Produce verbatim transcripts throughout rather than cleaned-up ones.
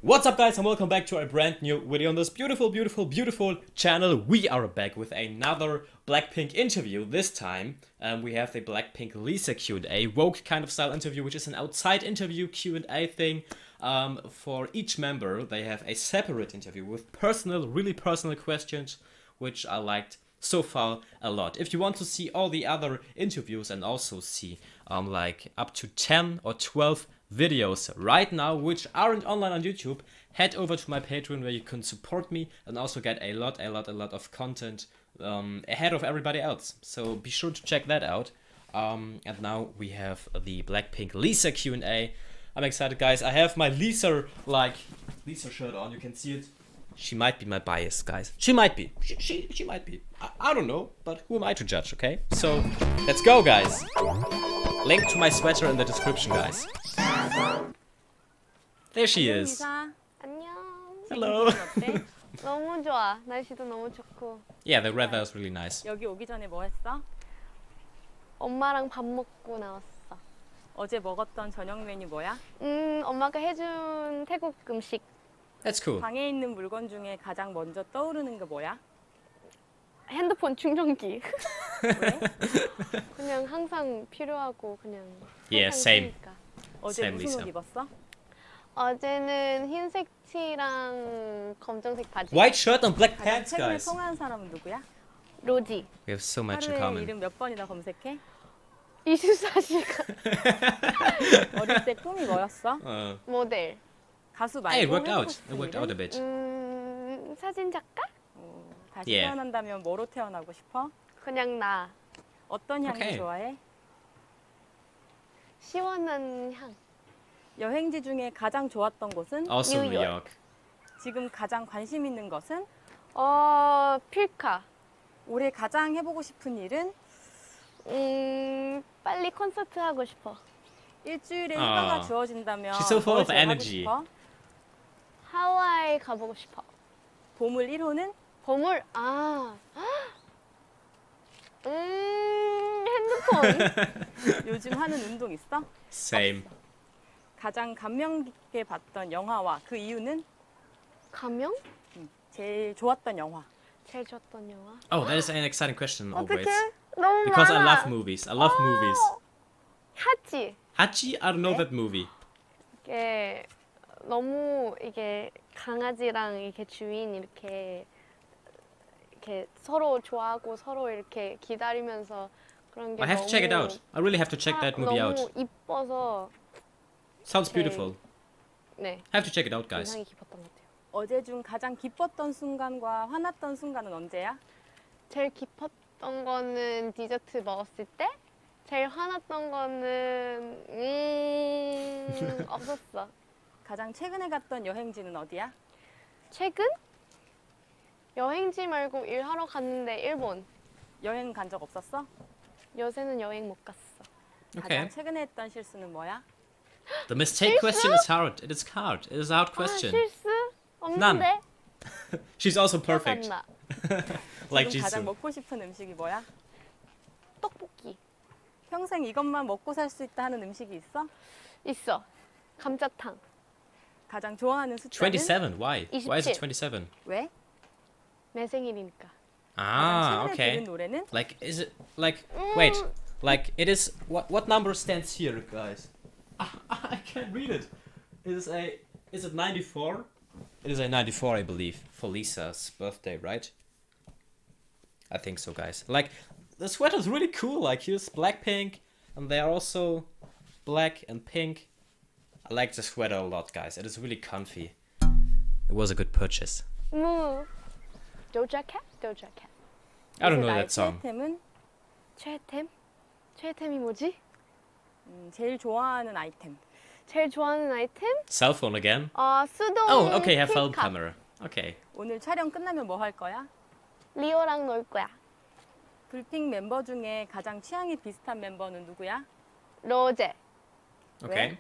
What's up guys and welcome back to a brand new video on this beautiful, beautiful, beautiful channel. We are back with another Blackpink interview. This time um, we have the Blackpink Lisa Q and A, Vogue kind of style interview, which is an outside interview Q and A thing. Um, for each member they have a separate interview with personal, really personal questions, which I liked so far a lot. If you want to see all the other interviews and also see um, like up to ten or twelve videos right now which aren't online on YouTube, head over to my Patreon where you can support me and also get a lot a lot a lot of content um, ahead of everybody else, so be sure to check that out. Um, and now we have the Blackpink Lisa Q and A. I'm excited guys. I have my Lisa like Lisa shirt on, you can see it. She might be my bias, guys. She might be. She, she, she might be. I, I don't know, but who am I to judge, okay? So, let's go, guys. Link to my sweater in the description, guys. There she is. 안녕. Hello. 너무 좋아. 날씨도 너무 좋고. Yeah, the weather is really nice. 여기 오기 전에 뭐 했어? 엄마랑 밥 먹고 나왔어. 어제 먹었던 저녁 메뉴 뭐야? 음, 엄마가 해준 태국 음식. That's cool. 방에 있는 물건 중에 가장 먼저 떠오르는 게 뭐야? 핸드폰 충전기. 왜? 그냥 항상 필요하고 그냥. Yeah, same. 쓰니까. 어제 Same, 무슨 Lisa. 옷 입었어? 어제는 흰색 티랑 검정색 바지. White shirt and black 가장 pants, 최근에 guys. 통화한 사람은 누구야? 로지. We have so much in 하루에 common. 이름 몇 번이나 검색해? 이십사 시간. 어릴 때 꿈이 뭐였어? Uh, 모델. 가수 hey, it 말고 worked 해보고 out. It 싶은 worked 일은? out a bit. 음, 사진 작가? 어, 다시 Yeah. 태어난다면 뭐로 태어나고 싶어? 그냥 나. 어떤 향기 Okay. 좋아해? 시원한 향. 여행지 중에 가장 좋았던 곳은? Also New New York. 지금 가장 관심 있는 것은? 어, 필카. 올해 가장 해보고 싶은 일은? 음, 빨리 콘서트 하고 싶어. 일주일에 아. 휴가가 주어진다면 She's so full 뭘 of 제일 하고 energy. 싶어? 하와이 가보고 싶어. 보물 일 호는? 보물, 아. 음, 핸드폰. 요즘 하는 운동 있어? Same. 가장 감명 깊게 봤던 영화와 그 이유는? 가명? 제일 좋았던 영화. 제일 좋았던 영화? Oh, that is an exciting question always. 어떡해? 너무 Because I 많아. love movies. I love movies. 하지. Hachi? I don't know that movie. 이게 너무 이게 강아지랑 이렇게 주인 이렇게 이렇게 서로 좋아하고 서로 이렇게 기다리면서 그런 게 I have to check it 너무 out. I really have to check that movie out. 너무 이뻐서 Sounds Okay. beautiful. 네, Have to check it out, guys. 인상이 깊었던 것 같아요. 어제 중 가장 기뻤던 순간과 화났던 순간은 언제야? 제일 기뻤던 거는 디저트 먹었을 때, 제일 화났던 거는 음 없었어. 가장 최근에 갔던 여행지는 어디야? 최근 여행지 말고 일하러 갔는데 일본. 여행 간 적 없었어? 요새는 여행 못 갔어. Okay. 가장 최근에 했던 실수는 뭐야? The mistake question is hard. It is hard. It is a hard 아, question. 실수 없는데. She's also perfect. 기억 안 나. Like 지금 가장 Jisoo. 먹고 싶은 음식이 뭐야? 떡볶이 평생 이것만 먹고 살 수 있다 하는 음식이 있어? 있어. 감자탕. 가장 좋아하는 숫자는? twenty-seven. Why? Why is it 이십칠. twenty-seven? 왜? 내 생일이니까. Ah, 가장 최근에 okay. 들은 노래는? Like, is it like? Wait. Like, it is. What? What number stands here, guys? I can't read it. It is a. Is it ninety-four? It is a ninety-four, I believe, for Lisa's birthday, right? I think so, guys. Like, the sweater is really cool. Like, here's Blackpink, and they are also black and pink. I like the sweater a lot, guys. It is really comfy. It was a good purchase. 무. Doja Cat? Doja Cat. I don't 요새 know 나의 that song. 최애템은? 최애템? 최애템이 뭐지? 음, 제일 좋아하는 아이템. 제일 좋아하는 아이템? Cell phone again. 어, 수동 Oh, okay, have phone 필카. camera. Okay. 오늘 촬영 끝나면 뭐 할 거야? 리오랑 놀 거야. 블핑 멤버 중에 가장 취향이 비슷한 멤버는 누구야? 로제. Okay.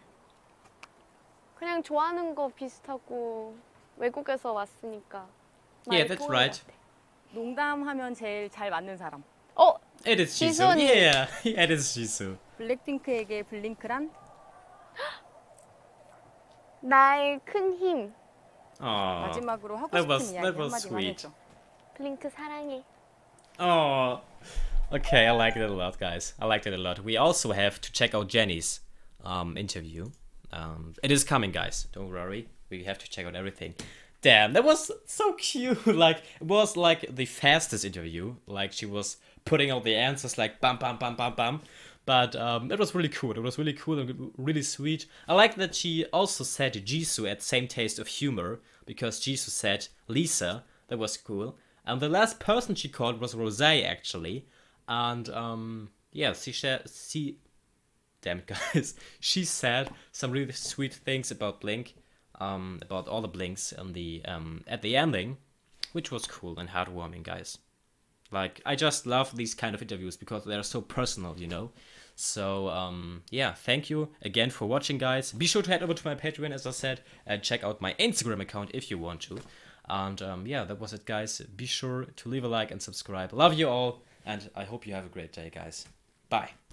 그냥 좋아하는 거 비슷하고 외국에서 왔으니까. Yeah, 많이 that's 통하는 right. 것 같아. 농담하면 제일 잘 맞는 사람. 어, It is Jisoo. 지소니. Yeah, yeah, it is Jisoo. 블랙핑크에게 블링크란? 나의 큰 힘. Aw. 마지막으로 하고 That 싶은 was- 이야기 that was 한마디만 sweet. 해줘. 블링크 사랑해. Oh, okay. I liked it a lot, guys. I liked it a lot. We also have to check out Jenny's um, interview. Um, it is coming, guys. Don't worry. We have to check out everything. Damn, that was so cute. Like, it was like the fastest interview. Like, she was putting out the answers like bam, bam, bam, bam, bam. But um, it was really cool. It was really cool and really sweet. I like that she also said Jisoo at same taste of humor, because Jisoo said Lisa. That was cool. And the last person she called was Rose, actually. And um, yeah, she said, she, damn it, guys, she said some really sweet things about Blink, um, about all the Blinks and the um, at the ending, which was cool and heartwarming, guys. Like, I just love these kind of interviews because they're so personal, you know. So um, yeah, thank you again for watching, guys. Be sure to head over to my Patreon, as I said, and check out my Instagram account if you want to. And um, yeah, that was it, guys. Be sure to leave a like and subscribe. Love you all, and I hope you have a great day, guys. Bye.